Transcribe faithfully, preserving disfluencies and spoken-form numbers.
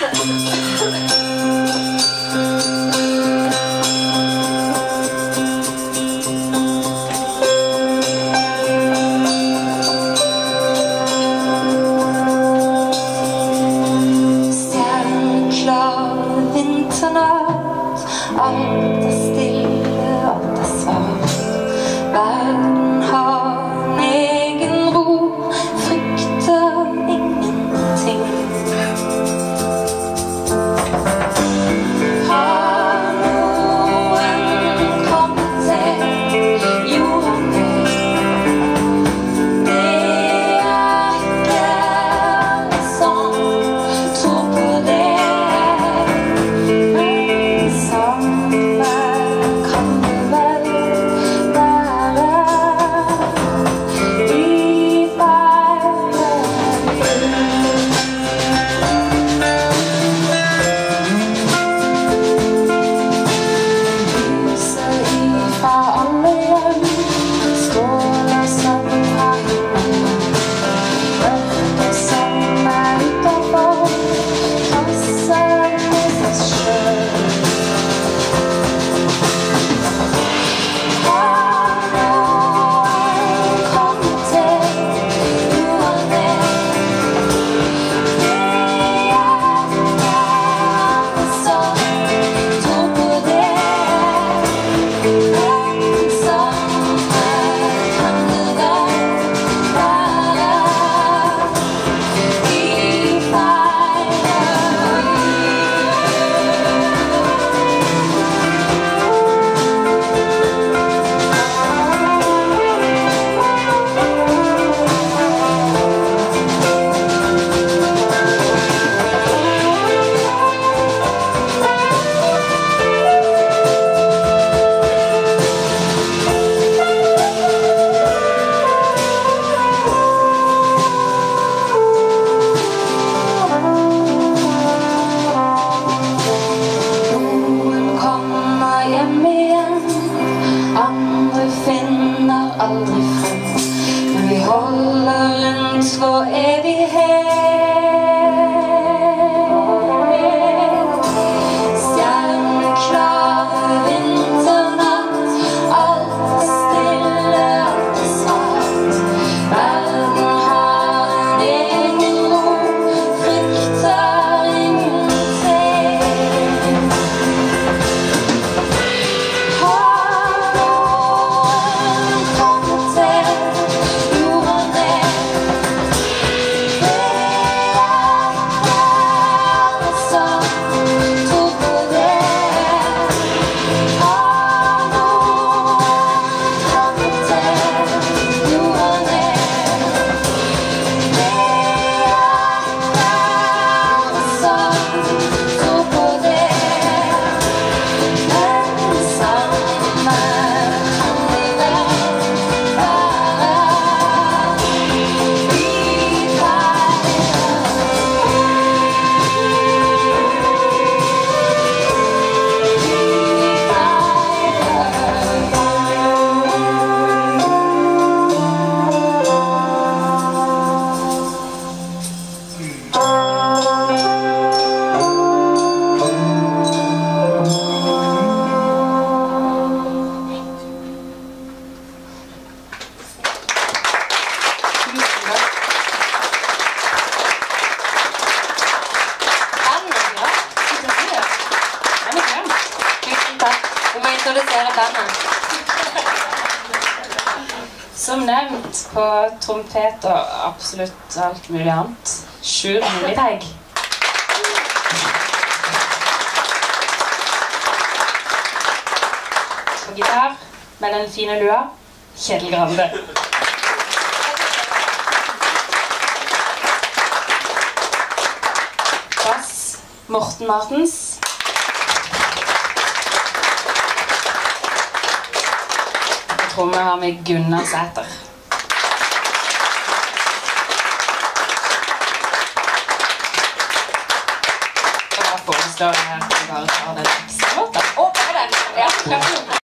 Alt er stille, alt er svart. Verden har en egen ro, frykter ingenting. Har noen kommet til jorden min? Det er ikke alle som tror på det. Andre finner aldri frem, men vi holder rundt for evighet. Stjerneklare vinternatt, alt er stille, alt er svart. Verden har en egen ro, frykter ingenting. Som nevnt på trompet og absolutt alt mulig annet, Sjur Militeg. På gitar, med den fine lua, Kjell Grande. Bass, Morten Martens. Tromme har vi Gunnar Sæter. Og da foreslår jeg at vi bare tar den ekstra låta. Å, det er det! Ja,